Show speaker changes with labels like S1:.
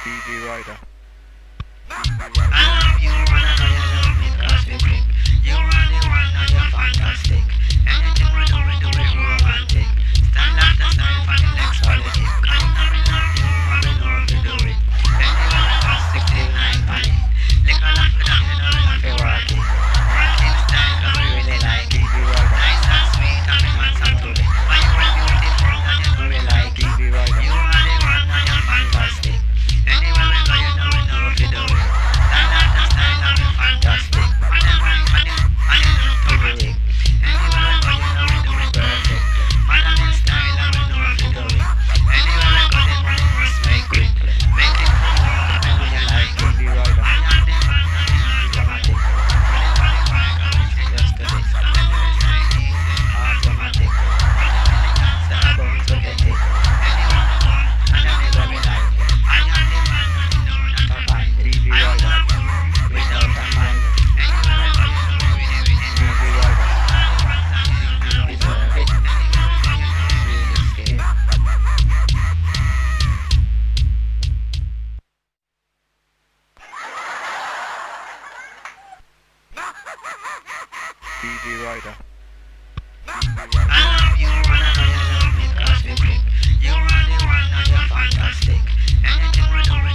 S1: DV Rider.
S2: I love you and I know you love me 'cause we click. You are the one and you're fantastic. Anything we do it romantic. Style after style for the next holiday. 'Cause you know we love you and we know we do it. Anyway we got 69 money. Lick a lot with that you know we love you work it. Working style and we really like it. Nice and sweet and we want some to it. But you are beautiful and you know we like it. You are the one and you're fantastic. Anyway we go you know we know we do it. Style after style and we fantastic. Whatever and you look terrific. Anyway we go you know we do it perfect. Modern style and we know we do it. Anyway we go the money must make it. Make it for more and when you like it. I am the man and you are dramatic. Whenever you find out we say just do this. And when there is like easy, automatic. Whatever the chance that I'm going to get it. Anyway we go and anyway we like it. I am the man and you know that I find it. I love you without a mind. Anyway we go you know we really love it. All the friends and you know we deserve it. Anyway we go you know we really scared.
S1: DV Rider.
S2: I love you and I know you love me 'cause we click. You are the one and you're fantastic. Anything we do